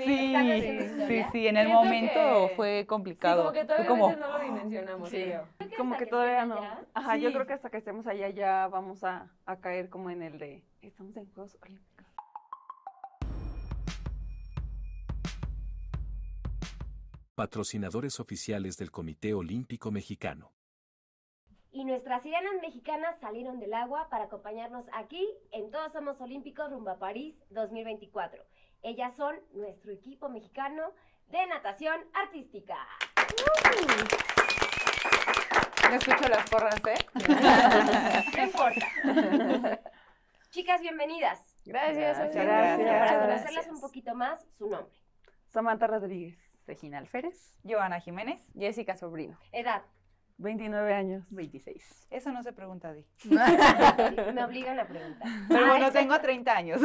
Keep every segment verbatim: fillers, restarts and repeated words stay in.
Sí, están haciendo sí, historia. sí, en el Siento momento que- fue Sí, complicado. como que todavía Fue como, a veces no lo dimensionamos, Sí. creo. Creo que Como hasta que todavía estén no. allá. Ajá, yo Sí. creo que hasta que estemos allá ya vamos a, a caer como en el de, estamos en Juegos Olímpicos. Patrocinadores oficiales del Comité Olímpico Mexicano. Y nuestras sirenas mexicanas salieron del agua para acompañarnos aquí en Todos Somos Olímpicos rumbo a París dos mil veinticuatro. Ellas son nuestro equipo mexicano de natación artística. no escucho las porras, ¿eh? No importa. Chicas, bienvenidas. Gracias. Gracias, amiga. gracias. Para Gracias. conocerlas un poquito más, su nombre, Samantha Rodríguez, Regina Alférez. Joana Jiménez. Jessica Sobrino. edad. veintinueve años. veintiséis. Eso no se pregunta, Di. Me obligan a preguntar. Pero Ah, bueno, es- tengo treinta años.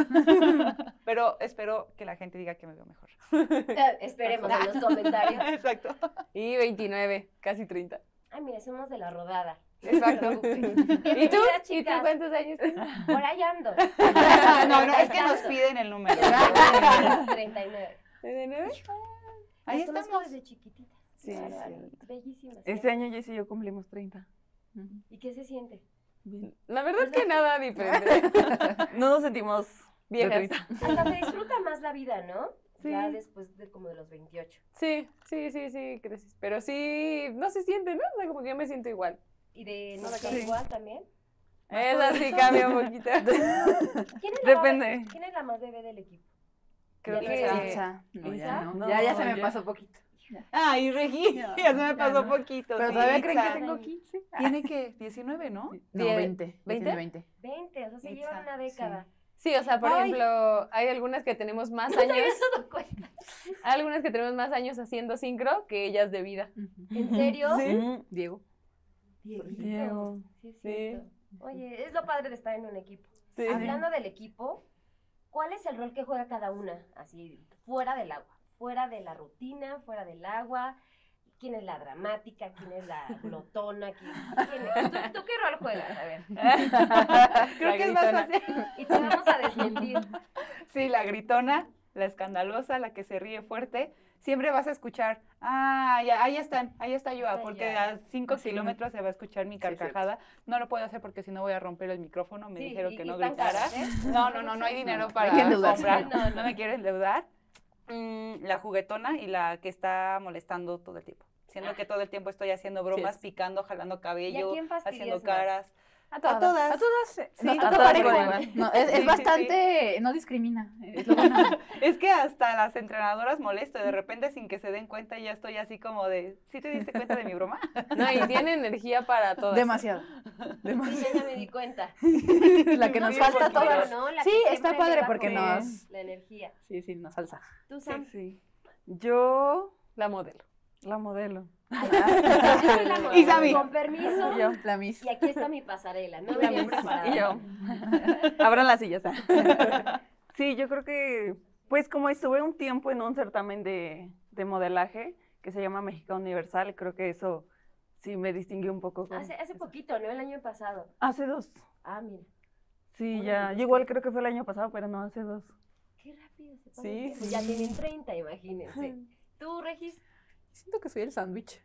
Pero espero que la gente diga que me veo mejor. Eh, Esperemos en los comentarios. Exacto. Y veintinueve, casi treinta. Ay, mire, somos de la rodada. Exacto. ¿Y tú? Bienvenidas, ¿Y tú chicas. cuántos años tienes? Por ahí ando. No, no, es que nos piden el número. treinta y nueve. ¿veintinueve? Ahí Las conozco estamos. desde chiquititas. Sí, Bárbaro, sí. Bellísimas. Este año Jess y yo cumplimos treinta. ¿Y qué se siente? Bien. La verdad que nada diferente. No nos sentimos de Viejas. treinta. Hasta se disfruta más la vida, ¿no? Sí. Ya después de como de los veintiocho. Sí, sí, sí, sí, creces. Pero sí, no se siente, ¿no? O sea, como que yo me siento igual. ¿Y de no Sí. igual también? Esa sí cambia un poquito. ¿Quién es la Depende. Más, ¿Quién es la más bebé del equipo? Creo Ya que no sé. Itza. No, ¿Itza? ya no. No, ya, ya se me ya. pasó poquito. Ay, Regi, ya se me pasó no. poquito. Pero sí, todavía creen que Itza. tengo quince. Tiene que diecinueve, ¿no? No, Die- veinte. Ya ¿veinte? tiene veinte. veinte, o sea, se Itza, llevan una década. Sí, o sea, por Ay. ejemplo, hay algunas que tenemos más No te habías años, dado cuenta. hay algunas que tenemos más años haciendo sincro que ellas de vida. ¿En serio? Sí. Mm, Diego. Dieguito. Diego. Sí, es Sí. cierto. Oye, es lo padre de estar en un equipo. Sí. Hablando del equipo, ¿cuál es el rol que juega cada una? Así, fuera del agua, fuera de la rutina, fuera del agua. ¿Quién es la dramática? ¿Quién es la glotona? ¿Quién, quién es? ¿Tú, tú qué rol juegas? A ver. Creo La que es más gritona. fácil. Y te vamos a desmentir. Sí, la gritona, la escandalosa, la que se ríe fuerte. Siempre vas a escuchar, ah, ya, ahí están, ahí está Yoa, Está porque Yoa. a cinco Sí. kilómetros se va a escuchar mi Sí, es cierto. carcajada. No lo puedo hacer porque si no voy a romper el micrófono, me Sí, dijeron y- que y no están gritara. caras, ¿eh? No, no, no, no hay dinero No, para hay que endeudarse. comprar, No, no, no. me quieren endeudar. Mm, la juguetona y la que está molestando todo el tiempo. Siendo que todo el tiempo estoy haciendo bromas, es. picando, jalando ¿Y a cabello, quién fastidias haciendo más? caras. A A todas. A todas. eh, Sí, nos a toca todas parejo. por igual. No, es, Sí, es sí, bastante, no discrimina. Es lo bueno. Es que hasta las entrenadoras molesto, de repente sin que se den cuenta ya estoy así como de, ¿sí te diste cuenta de mi broma? No, y tiene energía para todas. Demasiado. Sí, yo ya me di cuenta. La que nos Sí, falta a porque- todas. ¿no? La Sí, que está siempre padre le va porque con nos- La energía. Sí, sí, nos alza. ¿Tú, Sam? Sí. Yo, La modelo. la modelo. Ay, yo soy la modelo. Y Sammy. Con permiso. Yo. La Miss. Y aquí está mi pasarela. No La venía Miss. preparada. Y yo. Abran las sillas. Sí, yo creo que, pues como estuve un tiempo en un certamen de, de modelaje que se llama México Universal, creo que eso sí me distinguió un poco. con Hace, hace eso. poquito, ¿no? El año pasado. Hace dos. Ah, mira. Sí, Órale, ya. pues, Yo igual creo que fue el año pasado, pero no, hace dos. Qué rápido se pasa Sí, el tiempo. sí. Ya tienen treinta, imagínense. ¿Tú, Regis? Siento que soy el sándwich.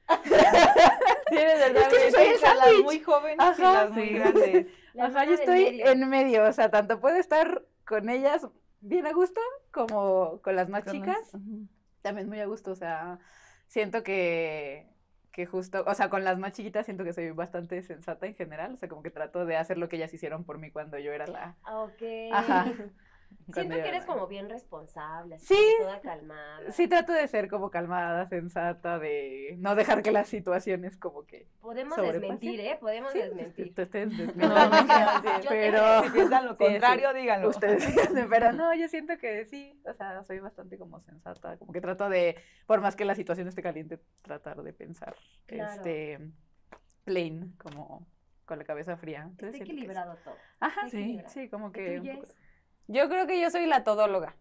Sí, eres verdad. Es que soy el Las sándwich. muy jóvenes y Ajá, las muy sí. grandes. La Ajá, hermana yo del estoy medio. en medio, o sea, tanto puedo estar con ellas bien a gusto como con las más Con las- chicas, Ujú. también muy a gusto, o sea, siento que, que justo, o sea, con las más chiquitas siento que soy bastante sensata en general, o sea, como que trato de hacer lo que ellas hicieron por mí cuando yo era la... Ah, ok. Ajá. Siento cuando yo que era eres la- como bien responsable, así, Sí. toda calmada. Sí, trato de ser como calmada, sensata, de no dejar que las situaciones como que... Podemos Sobrepasen. desmentir, ¿eh? Podemos Sí, desmentir. ustedes desmienten, No, no, no, sí, yo te- pero... Si piensan lo Sí, sí. contrario, díganlo. Ustedes, pero no, yo siento que sí, o sea, soy bastante como sensata, como que trato de, por más que la situación esté caliente, tratar de pensar, Claro. este, plain, como con la cabeza fría. Está Entonces, siento que sí. equilibrado todo. Ajá, está sí, equilibrado. sí, como ¿Y que tú, un poco- Jess? Yo creo que yo soy la todóloga.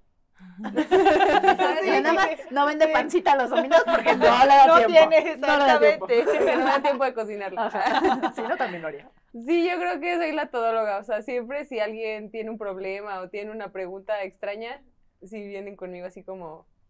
Sí, nada más no vende pancita los domingos porque no le da No tiempo. tiene, No le da tiempo. exactamente. Que no da tiempo de cocinarla. Ajá. Si no, también lo haría. Sí, yo creo que soy la todóloga. O sea, siempre si alguien tiene un problema o tiene una pregunta extraña, si vienen conmigo así como,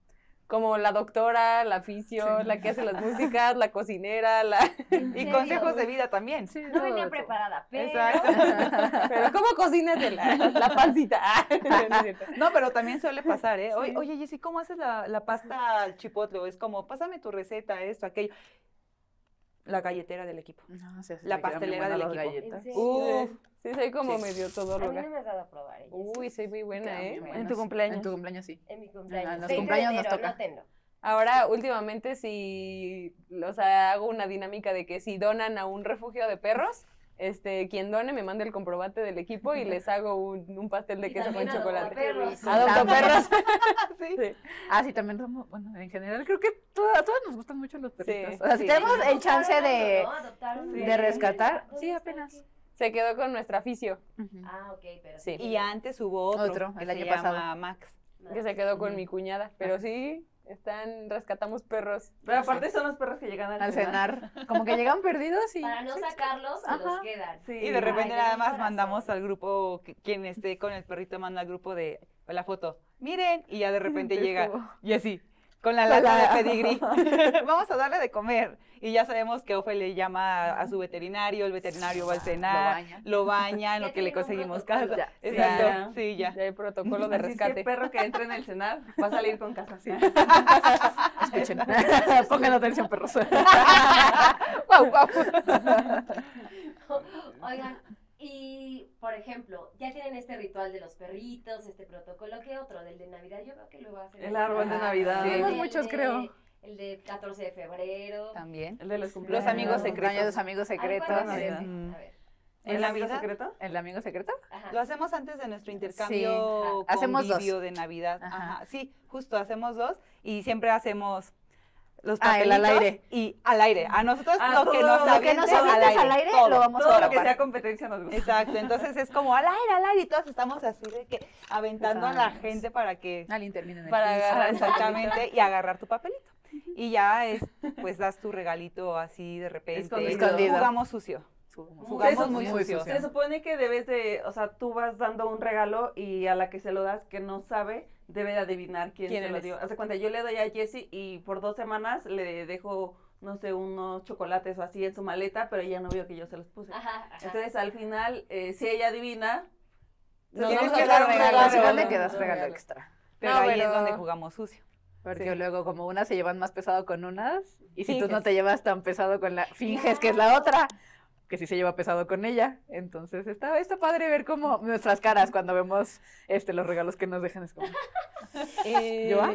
como la doctora, la fisio, Sí. la que hace las músicas, la cocinera, la... ¿En Y serio? consejos de vida también. Sí, No todo, venía todo. preparada, pero... Exacto. Pero ¿cómo cocinas de la, la pancita? Ah, no es cierto. No, pero también suele pasar, ¿eh? Oye, oye, Jessy, ¿cómo haces la, la pasta al chipotle? O es como, pásame tu receta, esto, aquello. La galletera del equipo. No, sí, así La me quedan bien pastelera buenas del las equipo. galletas. ¿En serio? Uf, Sí, soy como Sí. medio A mí todóloga. no me has dado a probar. ¿eh? Uy, soy muy buena, Quedan ¿eh? bien En buenas. tu cumpleaños. En tu cumpleaños, sí. En mi cumpleaños. En los veinte de cumpleaños nos enero, toca. anótenlo. Ahora, últimamente, si, o sea, hago una dinámica de que si donan a un refugio de perros, este, quien done me manda el comprobante del equipo y les hago un, un pastel de Y queso con también chocolate. adoptaperros. Adopto perros. sí. Sí. Ah, sí, también somos, bueno, en general creo que to- a todas nos gustan mucho los perritos. Sí, O sea, si sí. tenemos el chance de... ¿No? Adoptaron de un- rescatar, ¿Dónde sí, está apenas. aquí? Se quedó con nuestra fisio, Ujú. Ah, ok, pero Sí. Y antes hubo otro, Otro, que el se año llama pasado. Max. que se quedó con Ujú. mi cuñada. Pero sí, están, rescatamos perros. Pero aparte son los perros que llegan al, Al cenar. Como que llegan perdidos y... Para no sí, sacarlos, se Ajá. los quedan. Sí. Y de repente Ay, nada mi más corazón. mandamos al grupo, que- quien esté con el perrito manda al grupo de la foto. Miren, y ya de repente Es llega como- Jessy con la Con lata la- de pedigrí. Vamos a darle de comer. Y ya sabemos que Ofe le llama a su veterinario, el veterinario va al cenar, baña. lo baña, en Ya lo que le tienen un conseguimos protocolo. casa. Ya, Exacto, ya. sí, ya. Ya hay protocolo de Así es que rescate. el perro que entre en el cenar va a salir con casa. Sí. Escuchen. Pongan atención, perros. Guau, guau. Oigan, y por ejemplo, ya tienen este ritual de los perritos, este protocolo, ¿qué otro? Del de Navidad, yo creo que lo va a hacer. El árbol de Navidad. Sí, tenemos El muchos, de- creo. El de catorce de febrero. También. El de los Los cumpleaños. amigos secretos. Cumpleaños, los amigos Ay, secretos. ¿cuál es Navidad. ese? Mm. A ver. ¿En ¿El amigo Navidad? secreto? ¿El amigo secreto? Ajá. Lo hacemos antes de nuestro intercambio ajá. Hacemos dos. convivio de Navidad. Ajá. Ajá. Sí, justo hacemos dos y siempre hacemos los Ah, el al papelitos aire. y al aire. A nosotros Ah, lo que todo nos lo Lo que nos avienten avientes al aire, todo. lo vamos a Todo lo que grabar. sea competencia nos gusta. Exacto, entonces es como al aire, al aire y todos estamos así de que aventando a la Empezamos. gente para que Alguien termina en el Para piso. agarrar exactamente y agarrar tu papelito. Y ya es pues das tu regalito así de repente. Escondido. Jugamos sucio. Jugamos Jugamos muy muy sucio. sucio. Se supone que debes de, o sea, tú vas dando un regalo y a la que se lo das que no sabe, debe de adivinar quién, ¿Quién se lo eres? dio. Hace cuenta, yo le doy a Jessie y por dos semanas le dejo, no sé, unos chocolates o así en su maleta, pero ella no vio que yo se los puse. Ajá, ajá. Entonces, al final, eh, si ella adivina, Nos Tienes vamos que a dar dar un regalo. regalo. Al final le no, quedas no, regalo regalo. extra. Pero No, ahí pero- es donde jugamos sucio. Porque Sí. luego como unas se llevan más pesado con unas y si tú no Finges. te llevas tan pesado con la... Finges que es la otra, que sí se lleva pesado con ella. Entonces está, está padre ver cómo nuestras caras cuando vemos este los regalos que nos dejan es como... Eh, ¿Yo?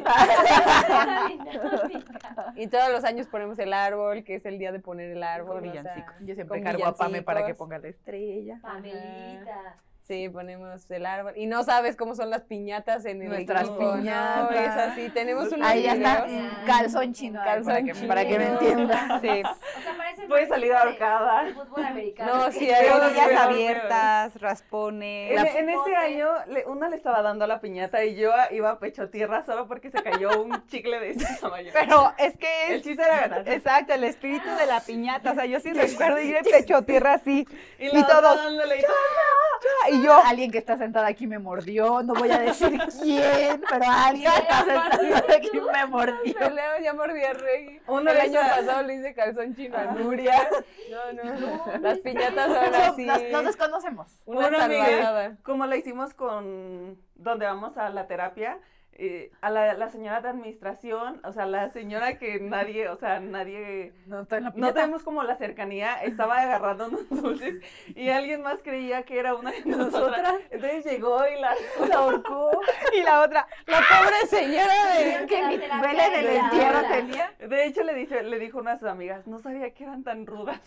Esa dinámica. Y todos los años ponemos el árbol, que es el día de poner el árbol. Con o sea, villancicos. Yo siempre con cargo a Pame para que villancicos. ponga la estrella. Pamelita. Sí, ponemos el árbol. Y no sabes cómo son las piñatas en el Nuestras equipo, ¿no? piñatas. Es así, tenemos unos Ahí ya está, videos. Ah. calzón chino, ahí, Calzón para, que, chino. para que me entienda. Sí. O sea, parece puede salir ahorcada. de fútbol americano. No, sí, Que- hay Rodillas unos videos. abiertas, raspones. En, La- en ese pote. año, le- una le estaba dando a la piñata y yo iba a pecho tierra solo porque se cayó un chicle de ese tamaño. Pero es que El es chiste era ganar. exacto, el espíritu de la piñata. O sea, yo sí recuerdo ir en pecho tierra así. Y, Y la otra todos, dándole y todo. Y yo, Alguien que está sentada aquí me mordió, no voy a decir quién, pero alguien que está sentada aquí me mordió. El Leo ya mordía a Rey. Uno el le año hizo- pasado le hice calzón chino a Ah. Nuria. No, no. No, Las no piñatas sé. son así. Nos, nos desconocemos. Una Uno, Miguel. salvajada. Como lo hicimos con donde vamos a la terapia, eh, a la, la señora de administración, o sea, la señora que nadie, o sea, nadie, No está en la no piñata. tenemos como la cercanía, estaba agarrando unos dulces y alguien más creía que era una de nosotras, entonces llegó y la, la ahorcó. y la otra, La pobre señora de... Que mi La vele del terapia. entierro tenía. De hecho, le, dice, le dijo a una de sus amigas, no sabía que eran tan rudas.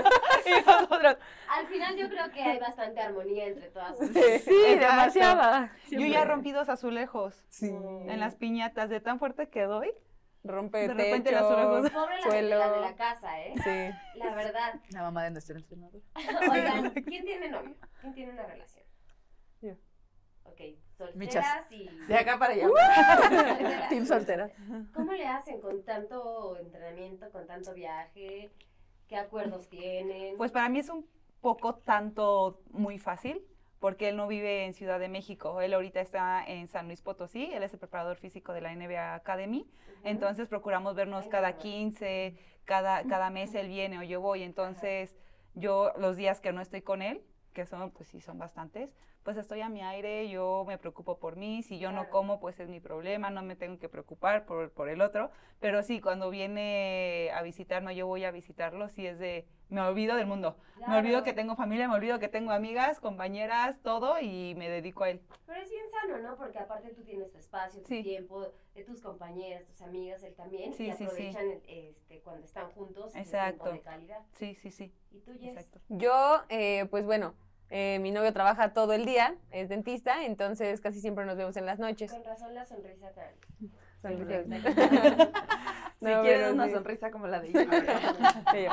y nosotros, Al final yo creo que hay bastante armonía entre todas. Sí, Sí, exacto. demasiada. Yo ya he rompido dos azulejos Sí. en las piñatas de tan fuerte que doy. Rompe De techo, repente las orejas. Pobre la, de- suelo. la de la casa, ¿eh? Sí. La verdad. La mamá de nuestro entrenador. Oigan, ¿quién tiene novio? ¿Quién tiene una relación? Yo. Ok, solteras Michas. y... de acá para allá. solteras. Team soltera. ¿Cómo le hacen con tanto entrenamiento, con tanto viaje? ¿Qué acuerdos tienen? Pues para mí es un poco tanto muy fácil, porque él no vive en Ciudad de México. Él ahorita está en San Luis Potosí, él es el preparador físico de la N B A Academy. Entonces procuramos vernos cada quince, cada, cada mes él viene o yo voy. Entonces yo los días que no estoy con él, que son, pues sí, son bastantes, pues estoy a mi aire, yo me preocupo por mí, si yo no como, pues es mi problema, no me tengo que preocupar por, por el otro, pero sí, cuando viene a visitarnos, yo voy a visitarlo, sí es de, me olvido del mundo, Claro. me olvido que tengo familia, me olvido que tengo amigas, compañeras, todo, y me dedico a él. Pero es bien sano, ¿no? Porque aparte tú tienes tu espacio, tu Sí. tiempo, de tus compañeras, tus amigas, él también, Sí, y sí, sí. aprovechan este, cuando están juntos, ese Exacto. tiempo de calidad. Sí, sí, sí, ¿Y tú, Jess? exacto. Yo, eh, pues bueno, eh, mi novio trabaja todo el día, es dentista, entonces casi siempre nos vemos en las noches. Con razón la sonrisa tan... Sonrisa. Si No, quieren pero una sí. sonrisa como la de ella. Sí,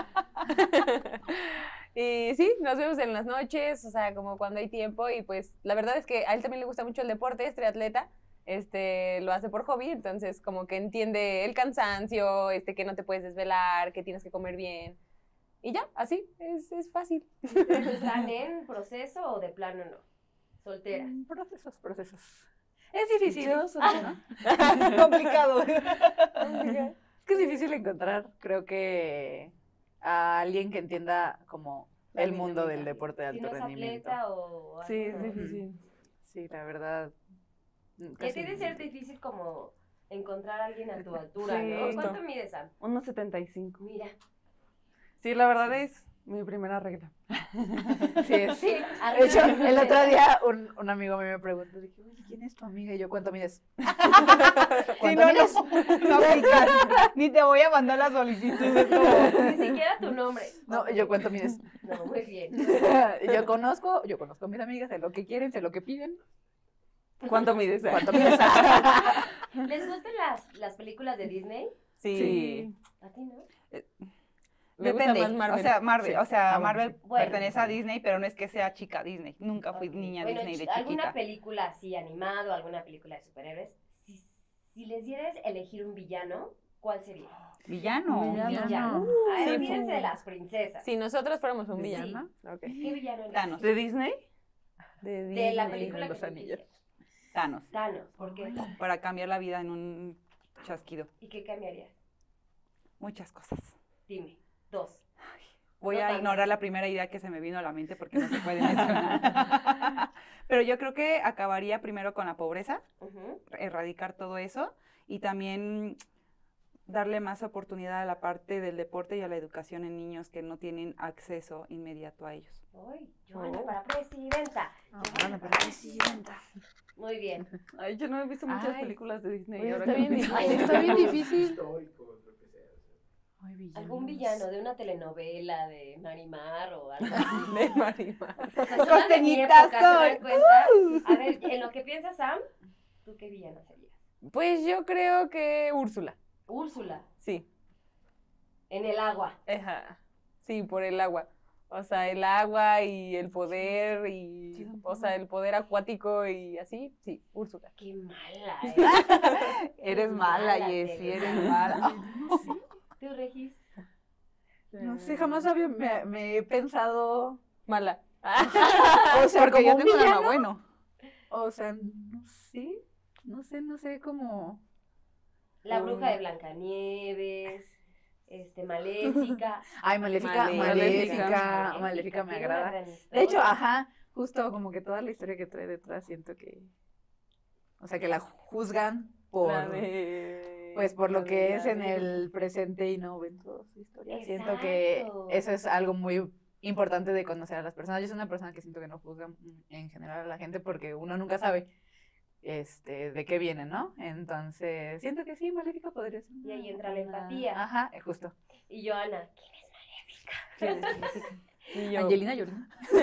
yo. Y sí, nos vemos en las noches, o sea, como cuando hay tiempo, y pues la verdad es que a él también le gusta mucho el deporte, es triatleta, este, lo hace por hobby, entonces como que entiende el cansancio, este, que no te puedes desvelar, que tienes que comer bien, y ya, así, es, es fácil. ¿Ustedes están en proceso o de plano no? Solteras. Mm, Procesos, procesos. Es difícil, ¿no? Complicado. Es que es difícil encontrar, creo que, a alguien que entienda como La el mundo dinámica. del deporte de Si alto no es rendimiento. atleta o algo, Sí, es ¿no? difícil. Sí, la verdad. mm, Que casi- tiene que ser difícil como encontrar a alguien a tu altura, Sí. ¿no? ¿Cuánto mides, Sam? uno setenta y cinco. Mira. Sí, la verdad es mi primera regla. Sí, es- Sí, De hecho, el otro día un, un amigo me preguntó, dije, oye, ¿quién es tu amiga? Y yo, ¿cuánto mides? Sí, ¿Cuánto no, no, mides? no aplicas. Ni te voy a mandar la solicitud. es como- Ni siquiera tu nombre. No, y yo, ¿cuánto mides? No, muy bien. Yo conozco, yo conozco a mis amigas, sé lo que quieren, sé lo que piden. ¿Cuánto mides? ¿Cuánto mides? ¿Les gustan las, las películas de Disney? Sí, Sí. ¿A ti no? me gusta Depende, más Marvel. o sea, Marvel, Sí. o sea, Ah, bueno, Marvel sí. Bueno. pertenece a Disney, pero no es que sea chica Disney. Nunca fui Ok. niña Bueno, Disney de ch- ¿alguna chiquita. película así animado, alguna película de superhéroes? Si, si les dieras elegir un villano, ¿cuál sería? Villano. Villano. Villano. Ay, Sí, olvídense fu- de las princesas. Si nosotros fuéramos un Sí. villano, ok. ¿Qué villano eres? Thanos. ¿De Disney? De, De la Disney. película Los que tú anillos. quisieras. Thanos. Thanos, ¿por qué? Para cambiar la vida en un chasquido. ¿Y qué cambiarías? Muchas cosas. Dime. Dos. Voy No a tantas. ignorar la primera idea que se me vino a la mente porque no se puede mencionar. Pero yo creo que acabaría primero con la pobreza, Ujú. erradicar todo eso y también darle más oportunidad a la parte del deporte y a la educación en niños que no tienen acceso inmediato a ellos. Ay, Joana Oh. para presidenta. Joana para presidenta. Muy bien. Ay, yo no he visto muchas Ay. películas de Disney. Oye, ahora está que bien lo difícil. pienso. Está bien difícil. Históricos, lo que sea. Ay, villanos. ¿Algún villano de una telenovela de Marimar o algo así? De Marimar. O sea, son las de mi Costeñitas época, ¿se dan son. cuenta? A ver, en lo que piensa Sam, ¿tú qué villano serías? Pues yo creo que Úrsula, Úrsula, sí. en el agua. Ajá. Sí, por el agua. O sea, el agua y el poder y, Sí, o sea, el poder acuático y así, sí, Úrsula. Qué mala, ¿eh? Eres mala, Mala, Jessie, Teresa. eres mala. ¿Tú, Regis? No sé, jamás había, me, me he pensado, Mala. o sea, Porque como yo un tengo un villano. alma bueno. O sea, no sé, no sé, no sé cómo... La Mm. bruja de Blancanieves, este, Maléfica. Ay, Maléfica, Maléfica. Maléfica, Maléfica me Tiene una agrada. gran De historia. hecho, ajá, justo como que toda la historia que trae detrás siento que, o sea, que la juzgan por, La de- pues por la lo de que la es en de- el presente y no ven toda su historia. Siento que Exacto. eso es algo muy importante de conocer a las personas. Yo soy una persona que siento que no juzga en general a la gente porque uno nunca sabe este de qué viene, ¿no? Entonces, siento que sí, Maléfica podría ser. Y ahí una entra la buena- empatía. Ajá, eh, justo. Y Joana, ¿quién es Maléfica? Y yo, Angelina Jolie.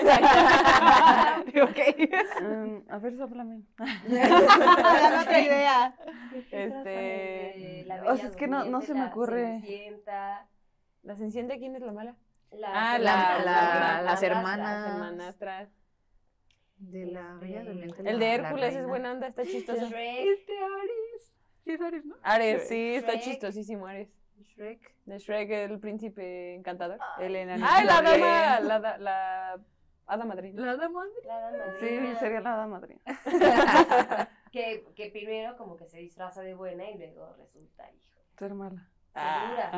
Ok. Mm, a ver, sóplame. Dame otra idea. Eh, Este... la o Bella sea, es que no- no Durmiente, se me la ocurre. Cenicienta, ¿La Cenicienta quién es la mala? las Ah, hermanas, la- la- las madrastras. hermanas. Las hermanastras. De la Bella Durmiente. El la- de la Hércules es reina. buena onda, está chistoso. Shrek, Este Ares. Sí, es Ares, ¿no? Ares, sí, está Shrek. chistosísimo Ares. Shrek. De Shrek, el príncipe encantador. Elena. ¡Ay, la Gabriel. dama! La, da- la Hada madrina. La dama. La dama Sí, madrina, sería la hada madrina. que, que primero como que se disfraza de buena y luego resulta, hijo. Ser mala. Segura.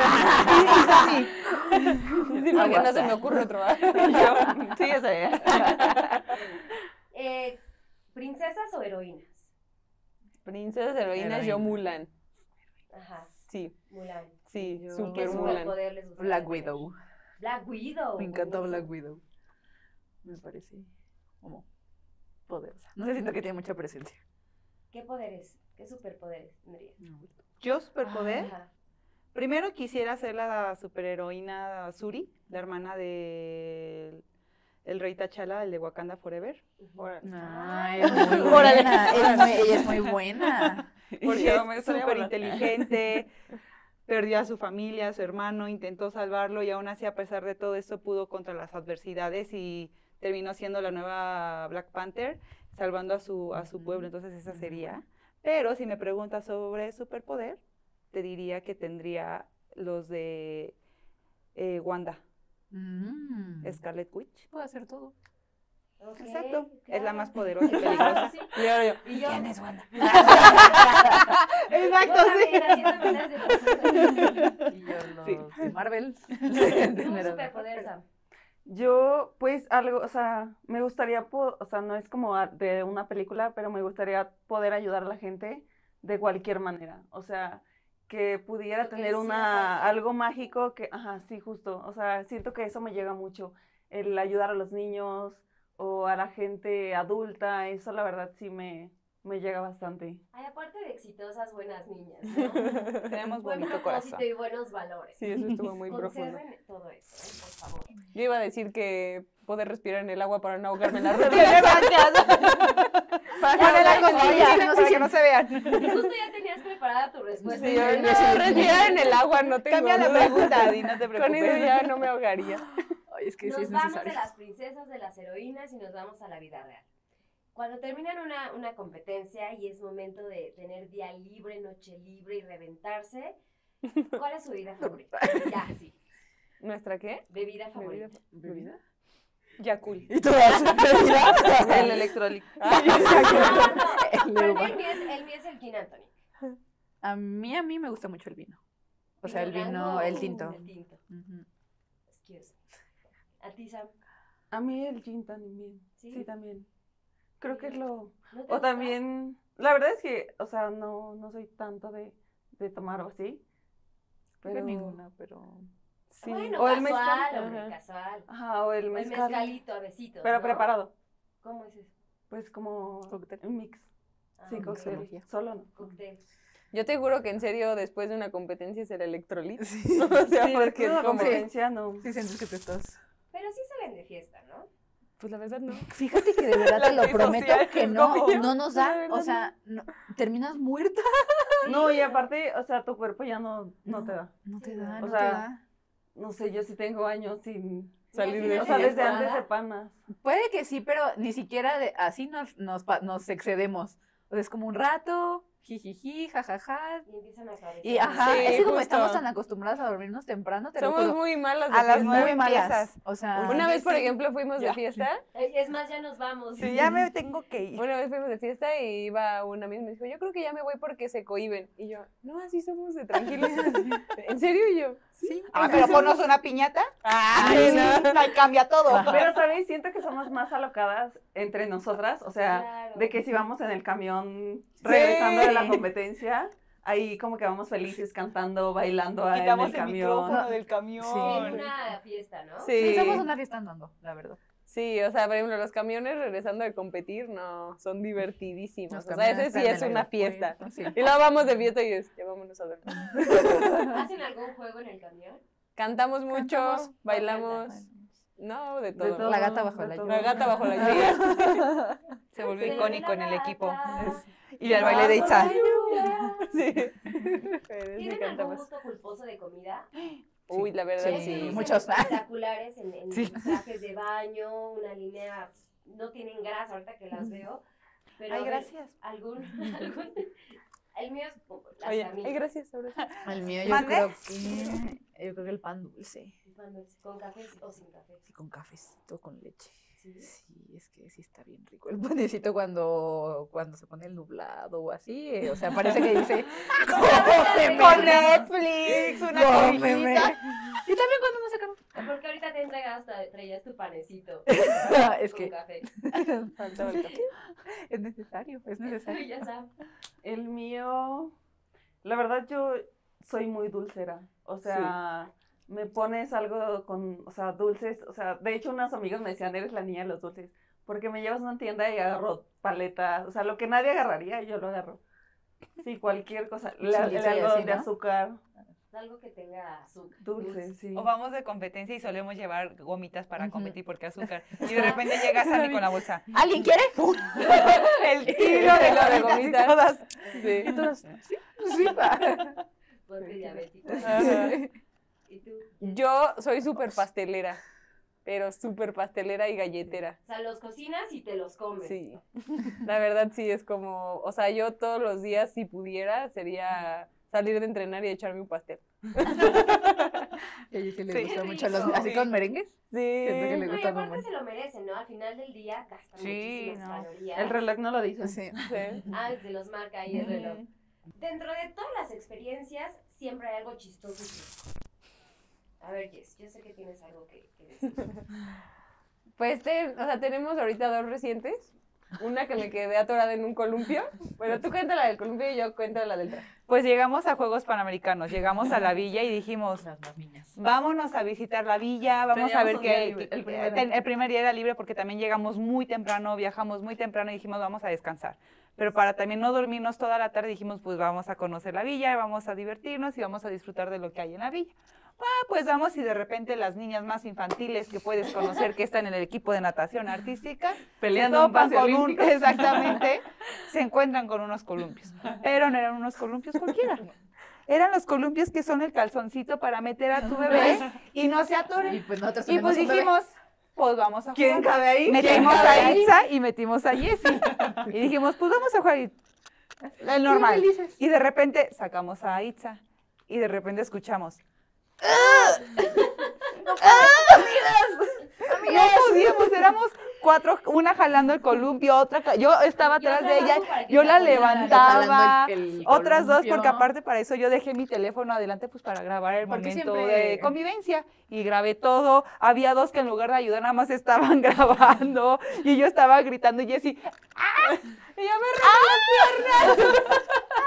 Sí, porque no se me ocurre otro. Sí, ya sabía. Eh, ¿Princesas o heroínas? Princesas, heroínas, yo Heroína. Mulan. Ajá, Sí, Mulan. sí, Yo- ¿Y qué super Mulan. superpoder les gusta? Black Widow. Black Widow. Me encantó buenísimo. Black Widow. Me parece como poderosa. No sé, siento que tiene mucha presencia. ¿Qué poderes? ¿Qué superpoderes tendría? Yo, superpoder. Ajá. Primero quisiera ser la superheroína Suri, la hermana de el rey T'Challa, el de Wakanda Forever. Ay, es muy Órale. buena. Es muy- ella es muy buena. Porque Yo me es gustaría súper volar. inteligente, perdió a su familia, a su hermano, intentó salvarlo y aún así, a pesar de todo esto, pudo contra las adversidades y terminó siendo la nueva Black Panther, salvando a su, a su pueblo. Entonces esa sería. Pero si me preguntas sobre superpoder, te diría que tendría los de eh, Wanda, Mm. Scarlet Witch. Puedo hacer todo. Ok, Exacto, es la claro. más poderosa y peligrosa. Sí. Y ahora yo, Y yo, ¿Quién es Wanda? Exacto, yo sí. también haciéndome las de personas. Y yo los Sí. de Marvel. ¿Tú superpoder, Sam? Yo, pues, algo, o sea, me gustaría, po- o sea, no es como a- de una película, pero me gustaría poder ayudar a la gente de cualquier manera. O sea, que pudiera Lo que tener decía una, falta. algo mágico que, ajá, sí, justo. O sea, siento que eso me llega mucho. El ayudar a los niños o a la gente adulta, eso la verdad sí me, me llega bastante. Ay, aparte de exitosas, buenas niñas, ¿no? Tenemos Buen bonito propósito corazón. y buenos valores. sí, eso estuvo muy profundo. Conserven todo eso, ¿eh? Por favor. Yo iba a decir que poder respirar en el agua para no ahogarme en la rutina. Ponle la costilla, no sé para si- que no se vean. Justo ya tenías preparada tu respuesta. Sí, yo, No, no, respirar en el agua no tengo Cambia la duda. pregunta, Adi, no te Con eso preocupes. ya no me ahogaría. Ay, es que Nos sí es vamos de necesario. las princesas, de las heroínas y nos vamos a la vida real. Cuando terminan una, una competencia y es momento de tener día libre, noche libre y reventarse, ¿cuál es su bebida favorita? Ya, sí. ¿Nuestra qué? Bebida favorita. ¿Bebida? Yakul. ¿Y todas? El electrolito. No, no, El para mí uva. el mío es el, mío es el gin and tonic. A mí, a mí me gusta mucho el vino. O sea, el vino, blanco, el tinto. El tinto. Ujú. Excuse. ¿A ti, Sam? A mí el gin también. ¿Sí? Sí, también. Creo que es lo... ¿No te O gusta? también, la verdad es que, o sea, no, no soy tanto de, de tomar o así. Creo que Pero, ninguna, pero... Sí. Bueno, O el casual, mezcal. hombre, Ajá. casual. Ajá, o el O el mezcal. mezcalito a besitos, Pero ¿no? preparado. ¿Cómo es eso? Pues como Cóctel. un mix. Ah, Sí, ok. cóctel. Mixología. Solo no. Cóctel. Yo te juro que en serio, después de una competencia es el electrolito. Sí. O sea, Sí, porque después de es la como... competencia no. Sí sientes que te estás... Pero sí se ven de fiesta, ¿no? Pues la verdad no. Fíjate que de verdad La te lo ley prometo social que es no, como yo. no nos La da, verdad o sea, no- terminas muerta. No, y aparte, o sea, tu cuerpo ya no, no te da. No te Sí, da, no. no O te sea, da. No sé, yo sí tengo años sin... Salir Y de al O final sea, de desde antes de temporada, panas. Puede que sí, pero ni siquiera de, así nos, nos, pa- nos excedemos. O sea, es como un rato, jijiji, jajaja. Y empiezan a cabecear. Y ajá, Sí, es que como justo. estamos tan acostumbradas a dormirnos temprano, te lo Somos juro, muy malas de A las fiesta. nueve muy malas. empiezas. O sea, Una yo vez, por sí. ejemplo, fuimos de Ya. fiesta. Eh, Es más, ya nos vamos. Sí, ya me tengo que ir. Una vez fuimos de fiesta y iba una amiga y me dijo, yo creo que ya me voy porque se cohiben. Y yo, no, así somos de tranquilos. ¿En serio? Y yo, sí. Ah, pero ponos una piñata. Ay, no. Ahí cambia todo. Pero, ¿sabéis? Siento que somos más alocadas entre nosotras. O sea, Claro. de que si vamos en el camión regresando de la Sí. competencia, ahí como que vamos felices cantando, bailando en Quitamos el el, camión. micrófono del En camión. una fiesta, ¿no? sí, Sí. somos una fiesta andando, la verdad. Sí, o sea, por ejemplo, los camiones regresando de competir, no, son divertidísimos. Los O sea, camiones ese sí están es en el una fiesta. aeropuerto, sí. Y luego vamos de fiesta y es, ya vámonos a dormir. ¿Hacen algún juego en el camión? Cantamos mucho, Cantamos, bailamos, no, de todo. De todo, La gata bajo de la todo. La gata bajo la lluvia. Se volvió Se icónico ve en la el equipo. gata. Y el baile de Itza. Sí. Pero sí ¿Tienen algún cantamos. gusto culposo de comida? Uy, la verdad, Sí, Es que sí. lucen muchos. espectaculares en, en Sí. trajes de baño, una línea, no tienen grasa ahorita que las veo. Pero Ay, a ver, gracias. ¿Algún, algún, el mío es como las Oye, carnitas. ay, gracias, ahora sí. El mío yo ¿Mande? creo que yo creo que el pan dulce Cuando es con café o sin café. y con cafecito con leche. Sí. Sí, es que sí está bien rico el panecito cuando, cuando se pone el nublado o así. eh, O sea, parece que dice, "Cómeme". Con Netflix, una Cómeme. cobijita. Y también cuando no se calor. Porque ahorita te entregas, tra- traías tu panecito. Es con que café. Faltaba el café. es necesario, es necesario. Ya sabes. El mío, la verdad yo soy muy dulcera, o sea, me pones algo con, o sea, dulces, o sea, de hecho unas amigas me decían, eres la niña de los dulces, porque me llevas a una tienda y agarro paletas, o sea, lo que nadie agarraría, yo lo agarro. Sí, cualquier cosa, la- el Chilito y algodón así, de ¿no? azúcar, Algo que tenga azúcar. dulce, sí. O vamos de competencia y solemos llevar gomitas para Ujú. competir porque azúcar. Y de repente llega Sammy con la bolsa. ¿Alguien quiere? El tiro de Tiro de gomitas y gomitas. todas. Sí. Y todos, sí, sí, va. Ponte diabético. Ajá. ¿Y tú? Yo soy súper pastelera, pero súper pastelera y galletera. O sea, los cocinas y te los comes. Sí, la verdad sí es como, o sea, yo todos los días si pudiera sería salir de entrenar y echarme un pastel. A ella sí le Sí. gusta Qué mucho los, rico. así con merengues. Sí. Siento que le No, y gusta aparte mucho. se lo merecen, ¿no? Al final del día gastan Sí, muchísimas no. calorías. El reloj no lo dice. Sí. Sí. Ah, se los marca ahí el reloj. Ujú. Dentro de todas las experiencias, siempre hay algo chistoso. A ver, Jess, yo sé que tienes algo que, que decir. Pues, te- o sea, tenemos ahorita dos recientes. Una que me quedé atorada en un columpio. Bueno, tú cuenta la del columpio y yo cuento la del traje. Pues llegamos a Juegos Panamericanos, llegamos a la villa y dijimos, Las más niñas. vámonos a visitar la villa, vamos a Teníamos ver un día qué... libre, qué- el primer ten- el primer día era libre porque también llegamos muy temprano, viajamos muy temprano y dijimos, vamos a descansar. Pero para también no dormirnos toda la tarde dijimos, pues vamos a conocer la villa, vamos a divertirnos y vamos a disfrutar de lo que hay en la villa. Ah, pues vamos y de repente las niñas más infantiles que puedes conocer que están en el equipo de natación artística Peleando se un topan pase con un- olímpico. exactamente, se encuentran con unos columpios, pero no eran unos columpios cualquiera. Eran los columpios que son el calzoncito para meter a tu bebé y no se Y atoren. pues nosotros Y pues tenemos un bebé. dijimos, pues vamos a ¿Quién jugar. cabe ahí? Metimos cabe a ahí? Itza y metimos a Jessie. Y dijimos, pues vamos a jugar. Y- el normal. felices. Y de repente sacamos a Itza y de repente escuchamos. No podíamos, éramos cuatro, una jalando el columpio, otra, ca- yo estaba Y atrás otra de ella, abajo para que yo se la apoyara. levantaba, Jalando el- el otras dos, columpio. porque aparte para eso yo dejé mi teléfono adelante pues para grabar el Porque momento siempre- de convivencia y grabé todo, había dos que en lugar de ayudar nada más estaban grabando y yo estaba gritando y Jessie, ¡ah! Y yo me rompí las piernas